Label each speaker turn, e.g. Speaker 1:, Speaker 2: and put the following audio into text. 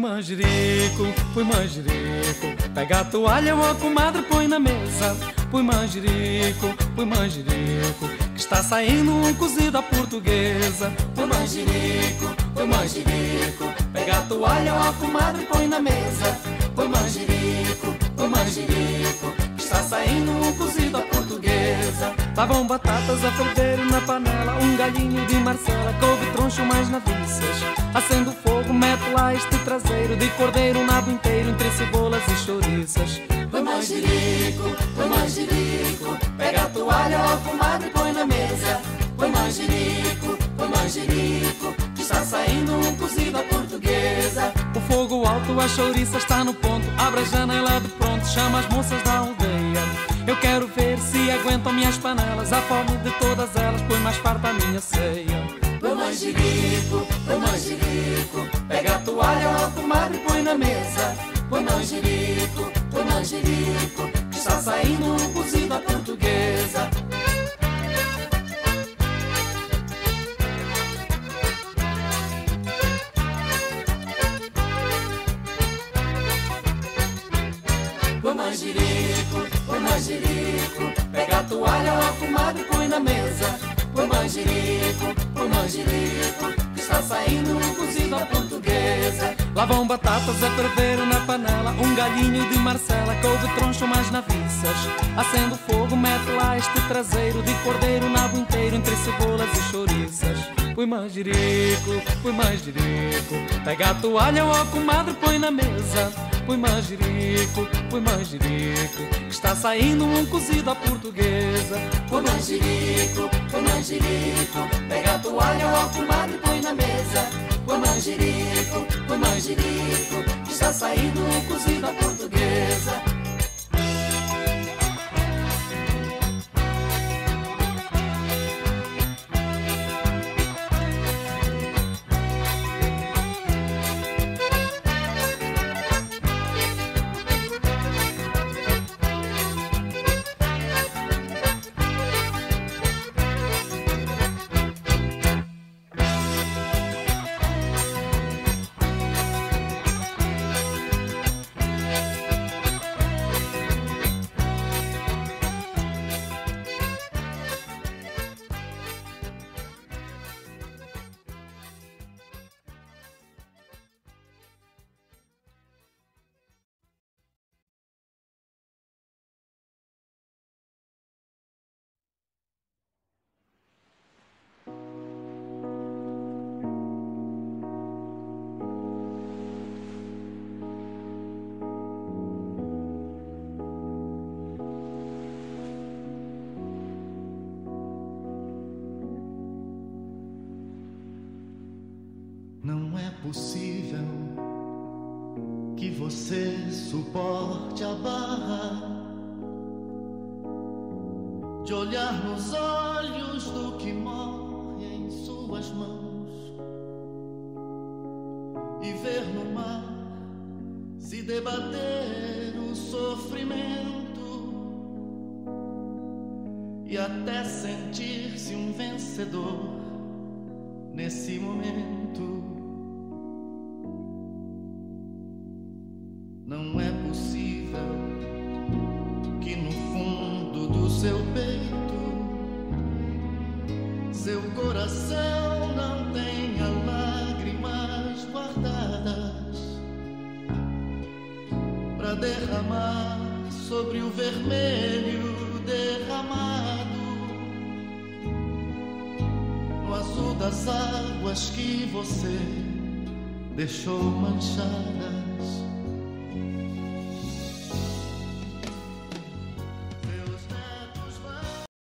Speaker 1: põe manjerico, pega a toalha, ó comadre, põe na mesa. Põe manjerico, que está saindo um cozido à portuguesa. Põe manjerico, pega a toalha, ó comadre, põe na mesa. Põe manjerico, que está saindo um cozido à portuguesa. Lá vão batatas a ferver na panela, um galinho de Marcela, couve troncho mais naviças. Acende o fogo, mete lá este traseiro de cordeiro, nabo inteiro, entre cebolas e chouriças. Põe manjerico, pega a toalha, ó comadre, põe na mesa. Põe manjerico, que está saindo um cozido à portuguesa. O fogo alto, a chouriça está no ponto, abre a janela de pronto, chama as moças da aldeia. Eu quero ver se aguentam minhas panelas, a fome de todas elas, põe mais farta a minha ceia. Põe manjerico, pega a toalha, ó comadre, põe na mesa. Põe manjerico, que está saindo um cozido à portuguesa. Põe manjerico, pega a toalha, ó comadre, põe na mesa. Põe manjerico, que está saindo um cozido à portuguesa. Lá vão batatas a ferver na panela, um galinho de Marcela, couve troncho mais naviças. Acende o fogo, mete lá este traseiro de cordeiro, nabo inteiro, entre cebolas e chouriças. Põe manjerico, pega a toalha, ó comadre, põe na mesa. Põe manjerico, que está saindo um cozido à portuguesa. Põe manjerico, pega a toalha, ó comadre, põe na mesa. Põe manjerico, que está saindo um cozido à portuguesa.
Speaker 2: Não é possível que você suporte a barra de olhar nos olhos do que morre em suas mãos e ver no mar se debater o sofrimento e até sentir-se um vencedor nesse momento. Não é possível que no fundo do seu peito seu coração não tenha lágrimas guardadas pra derramar sobre o vermelho derramado, no azul das águas que você deixou manchadas.